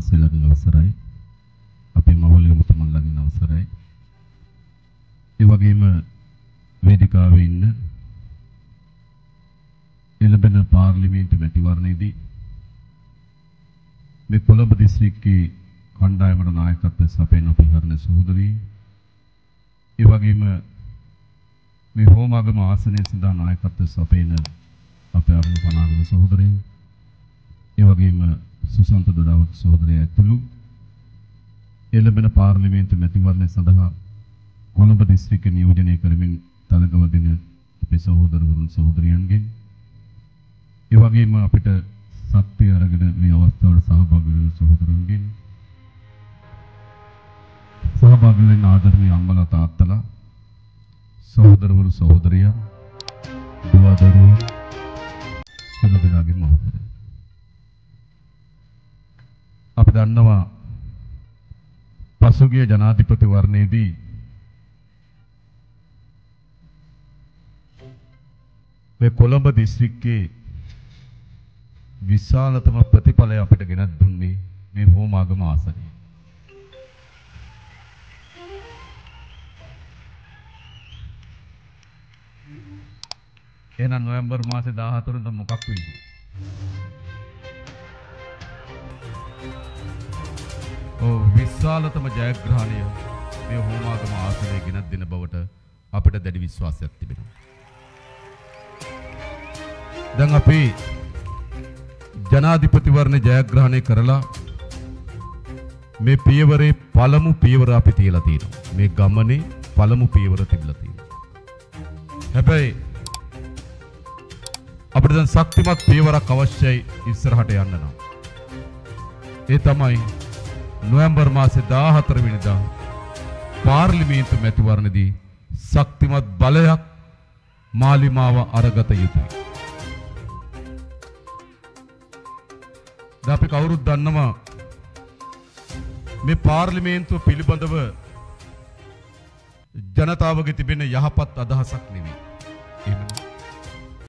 වහන්සේලාගේ අවසරයි. අපේ මව්වලගේ මුතුමන්ලාගේ අවසරයි. ඒ වගේම වේදිකාවේ ඉන්න එළඹෙන පාර්ලිමේන්තු මැතිවරණයේදී මේ කොළඹ දිස්ත්‍රික්කයේ කණ්ඩායමට නායකත්වය සපයන අපේ හරණ සහෝදරී, ඒ වගේම මේ හෝමාගම ආසනයේ සඳහා නායකත්වය සපයන අපේ අරුණ පනාගම සහෝදරයන්, ඒ වගේම සුසන්ත දොඩාවත සහෝදරයා ඇතුළු එළඹෙන පාර්ලිමේන්තු මැතිවරණය සඳහා කොළඹ දිස්ත්‍රික්කය නියෝජනය කරමින් තලගවදින අපේ සහෝදරවරුන් සහෝදරියන්ගෙන්, ඒ වගේම අපිට ශක්තිය අරගෙන මේ අවස්ථාවට සහභාගී වෙන සහෝදරයන්ගෙන්, සහභාගී වෙන ආදරණීය අම්මලා තාත්තලා, සහෝදරවරු සහෝදරියන්, දුව දරුවෝ සියලු දෙනාගේම අවසරයි. අපි දන්නවා පසුගිය ජනාධිපතිවරණයේදී මේ කොළඹ දිස්ත්‍රික්කයේ විශාලතම ප්‍රතිඵලය අපිට ගෙනත් දුන්නේ මේ හෝමාගම ආසනය. එහෙනම් නොවැම්බර් මාසේ 14 වෙනිදා මොකක් වෙයිද? විශාලතම ජයග්‍රහණය මේ හෝමාගම ආසනය ගෙනත් දෙන බවට අපිට දැඩි විශ්වාසයක් තිබෙනවා. දැන් අපි ජනාධිපතිවරණ ජයග්‍රහණය කරලා මේ පියවරේ පළමු පියවර අපි තියලා තියෙනවා. මේ ගමනේ පළමු පියවර තිබිලා තියෙනවා. හැබැයි අපිට දැන් ශක්තිමත් පියවරක් අවශ්‍යයි ඉස්සරහට යන්න නම්. ඒ තමයි නොවැම්බර් මාසේ 14 වෙනිදා පාර්ලිමේන්තු මැතිවරණදී ශක්තිමත් බලයක් මාලිමාව අරගත යුතුයි. අපි කවුරුත් දන්නවා මේ පාර්ලිමේන්තුව පිළිබඳව ජනතාවගේ තිබෙන යහපත් අදහසක් නෙවෙයි. එහෙම